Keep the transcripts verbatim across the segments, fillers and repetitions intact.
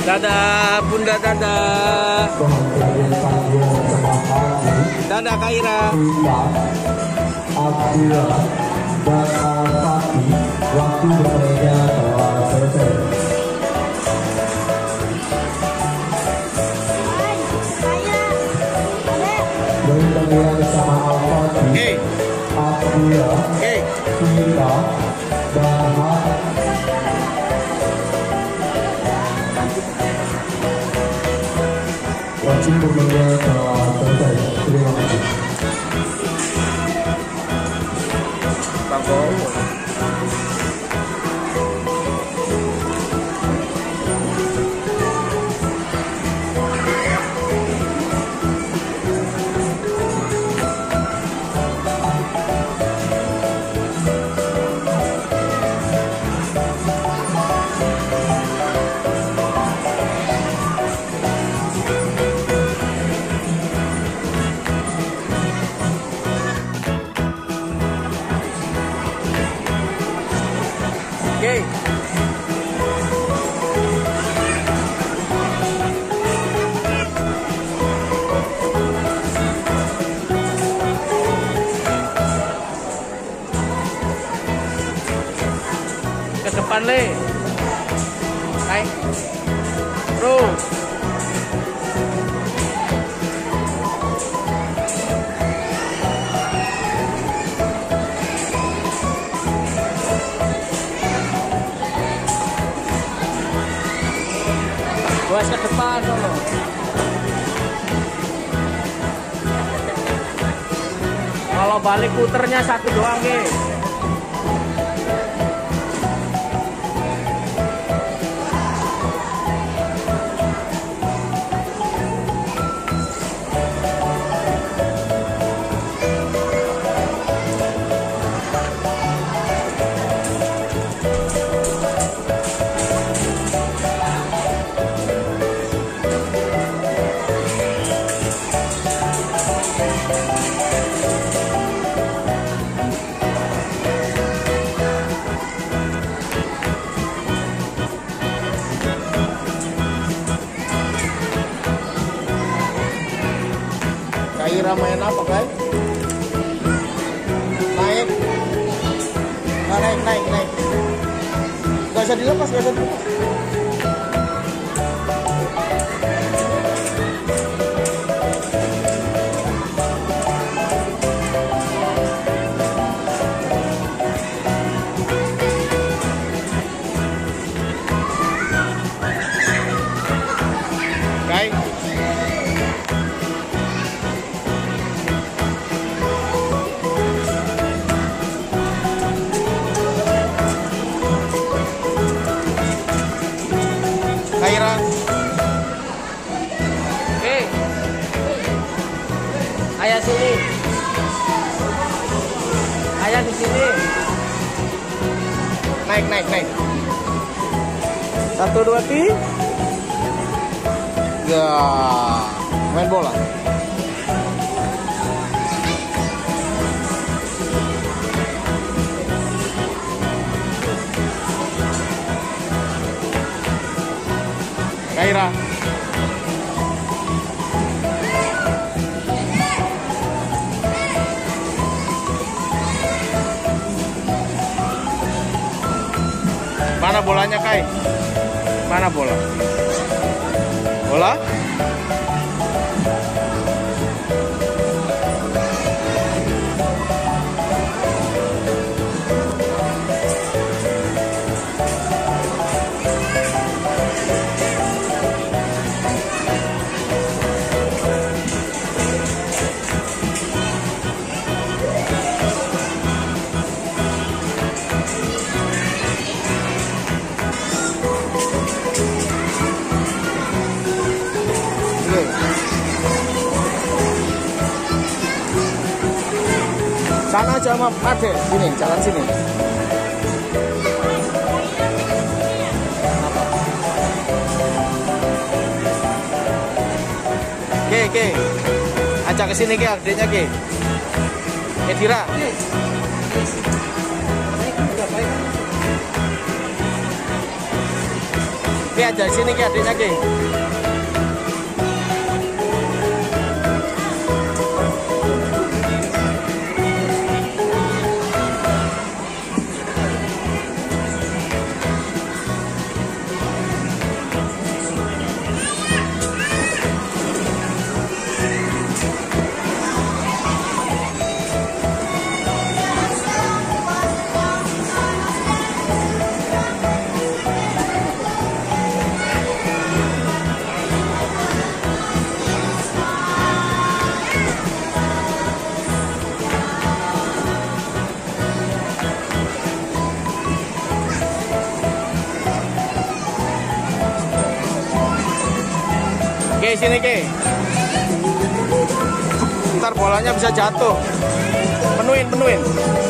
Dadah Bunda, dadah. Dadah Kak Ira. Dan Al-Fatih, waktu bertanya telah selesai. Bertanya sama Al-Fatih, Abdullah, Kita, dan waktu bertanya telah selesai. Terima kasih. Oke. Ke depan le. Naik. Terus. Buat ke depan dulu. Kalau balik puternya satu doang nih. Kak Ira main apa, Kak? Naik. Nah, naik, naik, naik. Gak usah dilepas, gak usah dilepas. Kak. Kaira. Oke. Ayah sini. Ayah di sini. Naik, naik, naik. Satu, dua, tiga. Ya, main bola. Kaira. Mana bolanya, Kai? Mana bola? Bola? Sana aja sama Ade, sini, jalan sini. Oke, oke. Ajak ke sini, Ki, adiknya, Ki. Edira. Oke, Ki aja sini Ki adiknya Ki. Oke, sini Ki. Ntar bolanya bisa jatuh. Penuhin, penuhin.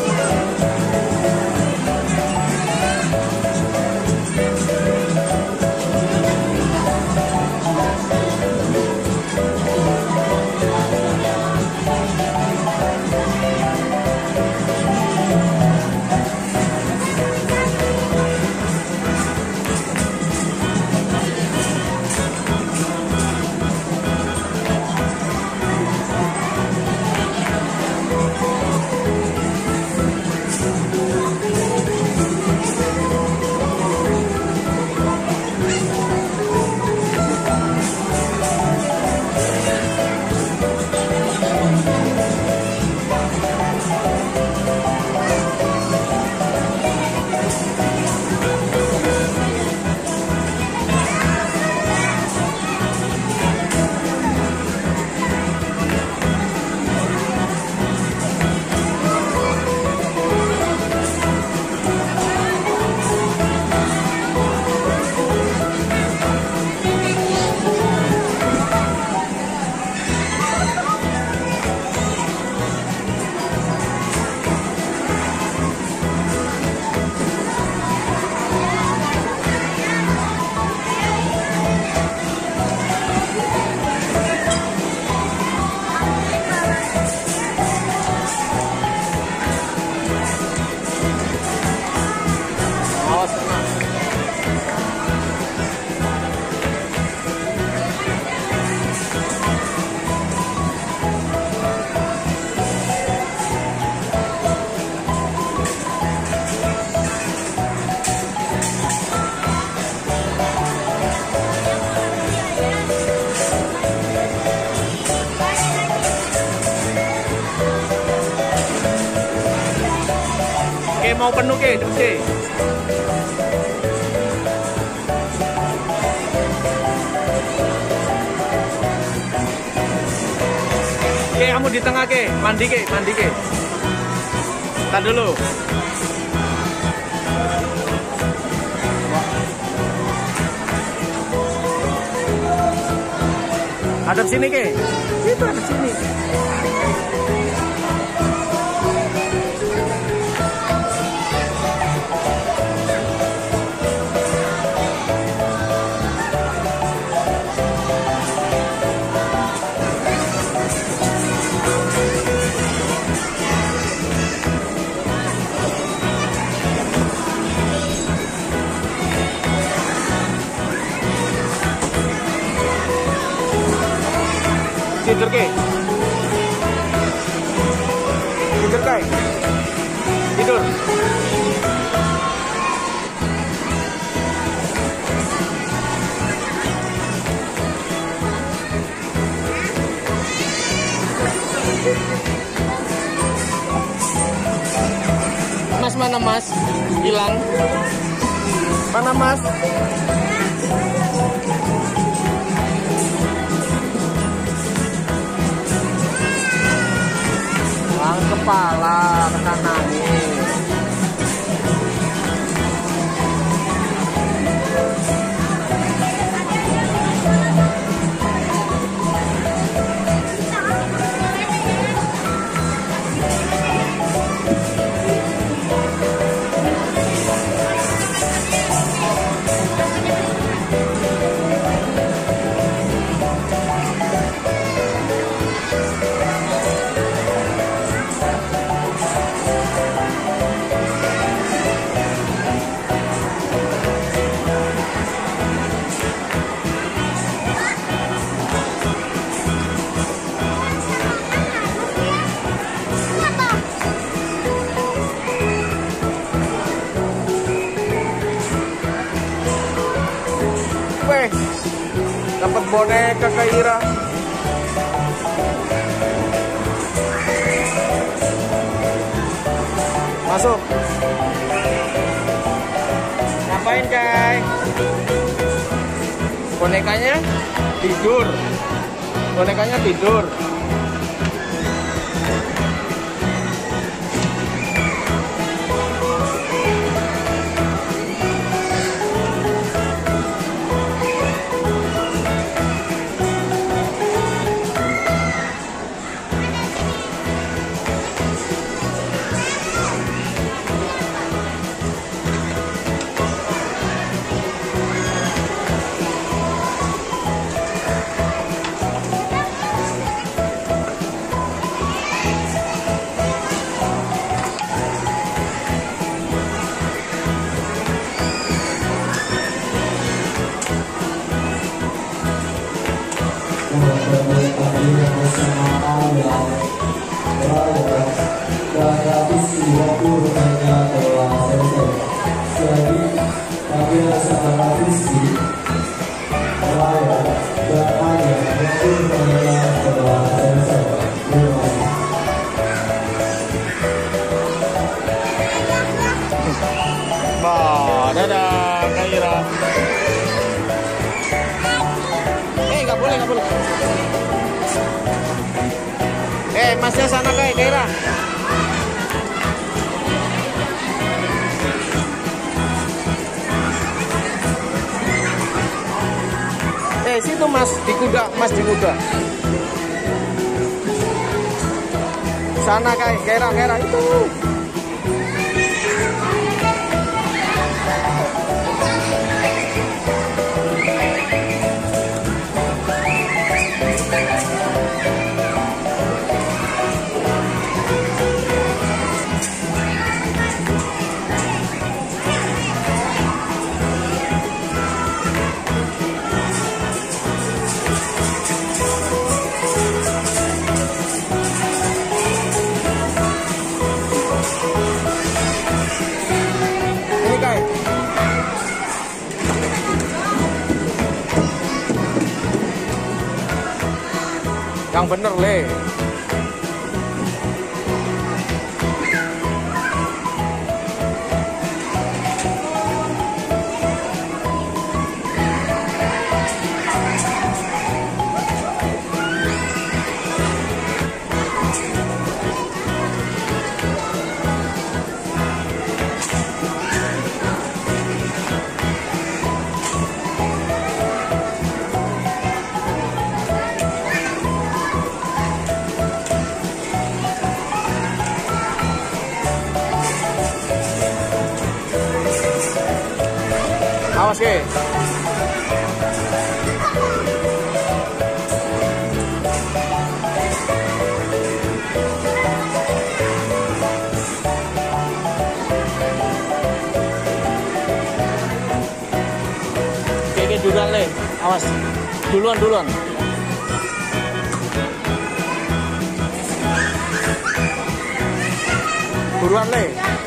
Oke, mau penuh Ki, oke. Oke, kamu di tengah Ki, mandi Ki, mandi Ki. Tahan dulu. Hadap sini Ki. Itu hadap sini. Tidur Ki. Tidur Ki. Tidur. Mas mana Mas? Hilang. Mana Mas? Kepala kena nangis. boneka Kak Ira. Masuk. Ngapain, Kai? Bonekanya tidur. Bonekanya tidur. Bah, dadah Kak Ira. Eh, nggak boleh, nggak boleh. Eh, masnya sana Kak Ira. Eh, situ Mas, di kuda, Mas di kuda. Sana Kak Ira, Kak Ira itu. Yang bener, Le. Awas ke. Oke, duluan Le. Awas. Duluan, duluan. Buruan Le.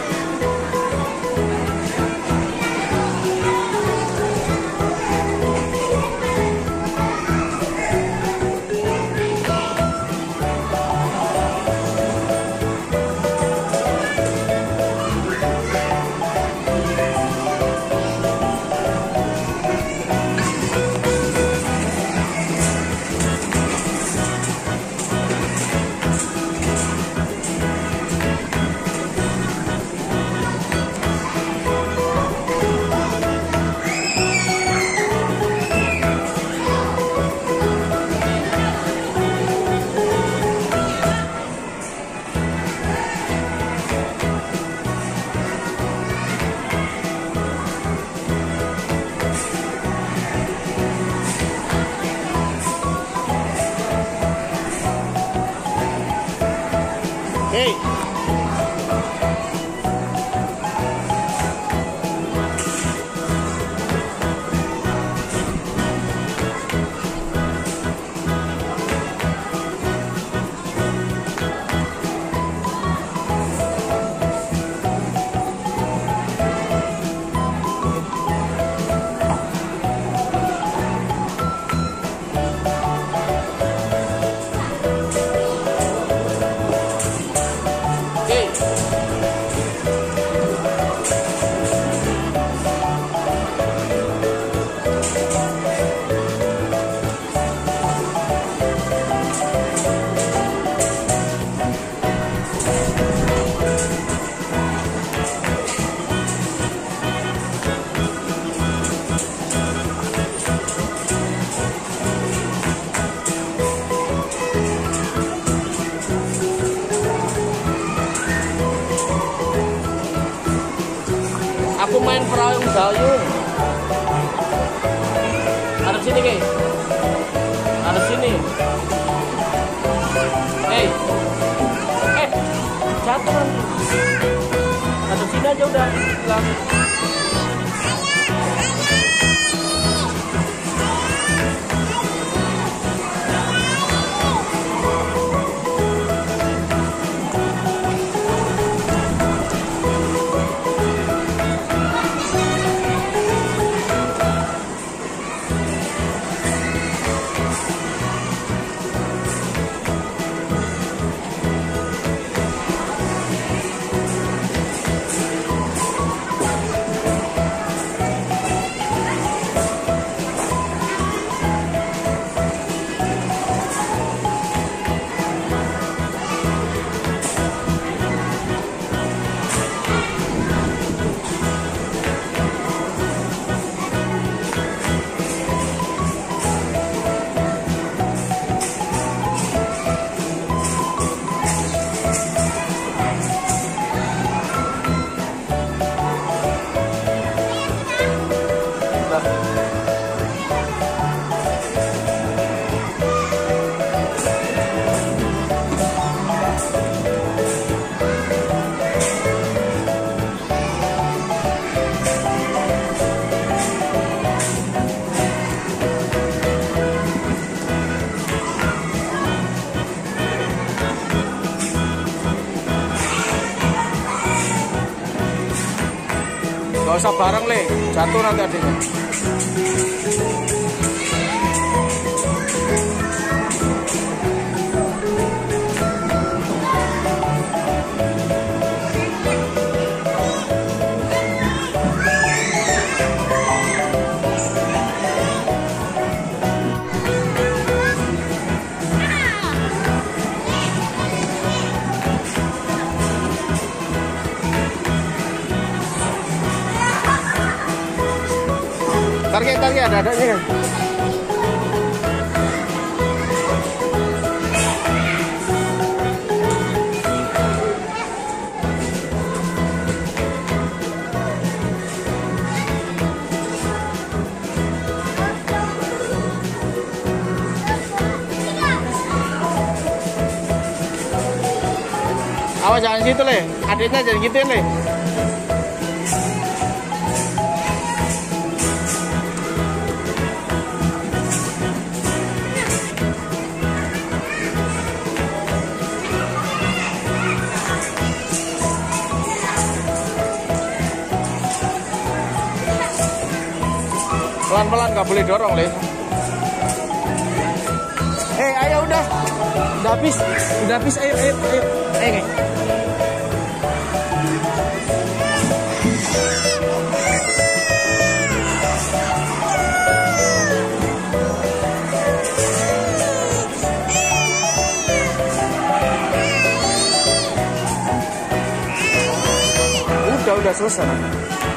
Hey. perahu dayung. Ada sini, Ki. Ada sini. Hei. Eh, jatuh nanti. Ada sini aja udah. Hilang. Gak usah bareng, Le. Jatuh nanti adiknya. Tarik, tarik, ada adanya kan? Awas jangan gitu, Le. Adiknya jangan gituin, Le. Pelan-pelan, nggak boleh dorong, Le. Eh, ayo udah. Udah habis. Udah habis, ayo, ayo, ayo. Ayo, nih. Udah, udah selesai.